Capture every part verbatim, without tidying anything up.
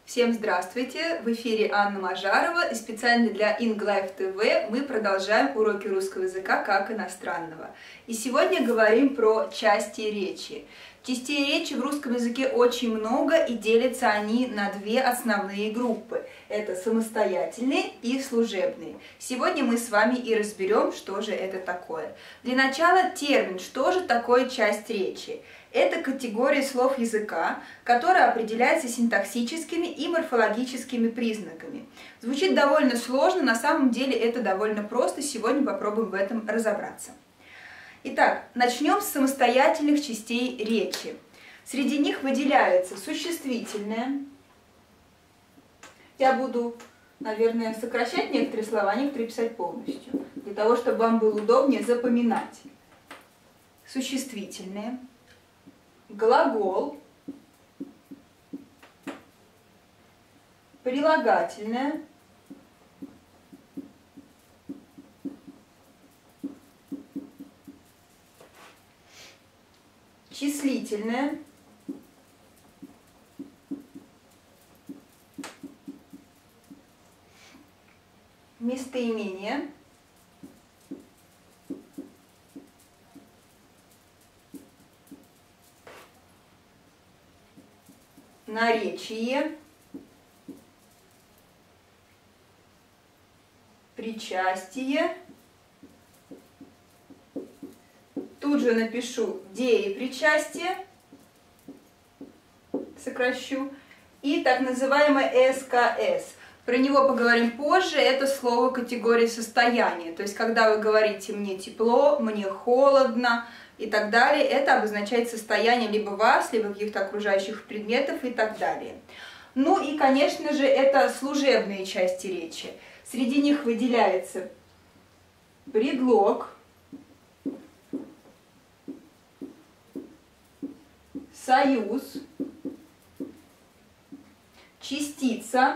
Всем здравствуйте! В эфире Анна Мажарова, и специально для IngLife ти ви мы продолжаем уроки русского языка как иностранного. И сегодня говорим про части речи. Частей речи в русском языке очень много, и делятся они на две основные группы. Это самостоятельные и служебные. Сегодня мы с вами и разберем, что же это такое. Для начала термин, что же такое часть речи. Это категория слов языка, которая определяется синтаксическими и морфологическими признаками. Звучит довольно сложно, на самом деле это довольно просто, сегодня попробуем в этом разобраться. Итак, начнем с самостоятельных частей речи. Среди них выделяется существительное. Я буду, наверное, сокращать некоторые слова, некоторые писать полностью, для того, чтобы вам было удобнее запоминать. Существительное. Глагол, прилагательное, числительное, местоимение, наречие, причастие. Тут же напишу деепричастие, сокращу, и так называемое эс ка эс. Про него поговорим позже, это слово категории состояния. То есть, когда вы говорите «мне тепло», «мне холодно», и так далее, это обозначает состояние либо вас, либо каких-то окружающих предметов и так далее. Ну и, конечно же, это служебные части речи. Среди них выделяется предлог, союз, частица,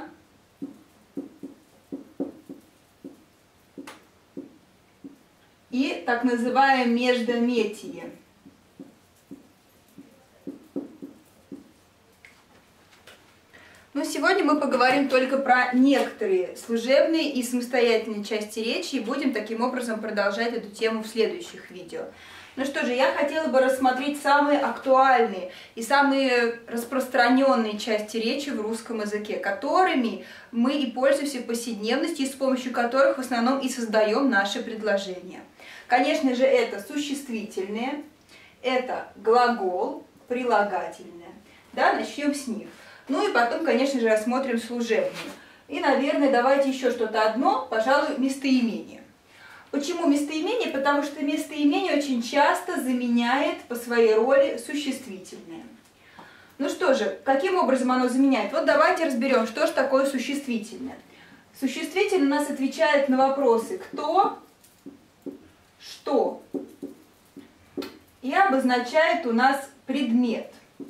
и так называемое междометие. Но сегодня мы поговорим только про некоторые служебные и самостоятельные части речи и будем таким образом продолжать эту тему в следующих видео. Ну что же, я хотела бы рассмотреть самые актуальные и самые распространенные части речи в русском языке, которыми мы и пользуемся в повседневности, и с помощью которых в основном и создаем наши предложения. Конечно же, это существительные, это глагол, прилагательное. Да, начнем с них. Ну и потом, конечно же, рассмотрим служебные. И, наверное, давайте еще что-то одно, пожалуй, местоимение. Почему местоимение? Потому что местоимение очень часто заменяет по своей роли существительное. Ну что же, каким образом оно заменяет? Вот давайте разберем, что же такое существительное. Существительное у нас отвечает на вопросы «кто?», «что?», и обозначает у нас предмет.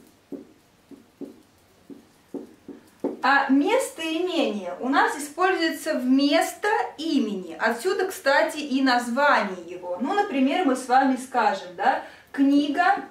А местоимение у нас используется вместо имени. Отсюда, кстати, и название его. Ну, например, мы с вами скажем, да, книга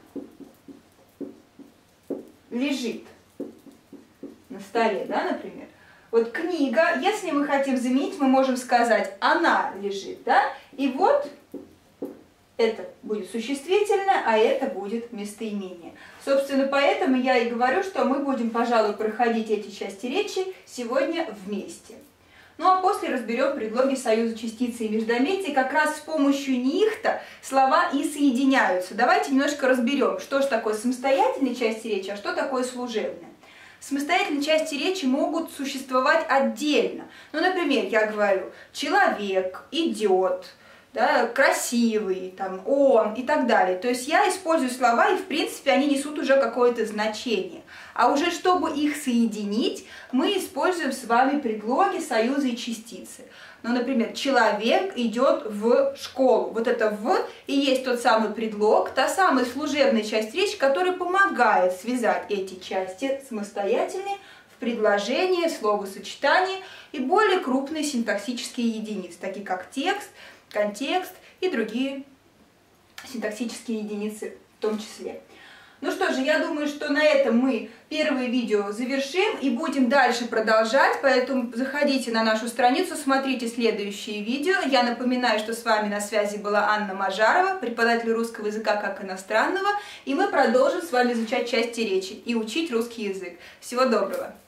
лежит на столе, да, например. Вот книга, если мы хотим заменить, мы можем сказать она лежит, да, и вот это будет существительное, а это будет местоимение. Собственно, поэтому я и говорю, что мы будем, пожалуй, проходить эти части речи сегодня вместе. Ну а после разберем предлоги союза частицы и междометия. Как раз с помощью них-то слова и соединяются. Давайте немножко разберем, что же такое самостоятельные части речи, а что такое служебные. Самостоятельные части речи могут существовать отдельно. Ну, например, я говорю «человек», «идет», да, красивый, там, он и так далее. То есть я использую слова, и в принципе они несут уже какое-то значение. А уже чтобы их соединить, мы используем с вами предлоги, союзы и частицы. Ну, например, человек идет в школу. Вот это «в» и есть тот самый предлог, та самая служебная часть речи, которая помогает связать эти части самостоятельные в предложение, словосочетание и более крупные синтаксические единицы, такие как текст, контекст и другие синтаксические единицы в том числе. Ну что же, я думаю, что на этом мы первое видео завершим и будем дальше продолжать, поэтому заходите на нашу страницу, смотрите следующие видео. Я напоминаю, что с вами на связи была Анна Мажарова, преподаватель русского языка как иностранного, и мы продолжим с вами изучать части речи и учить русский язык. Всего доброго!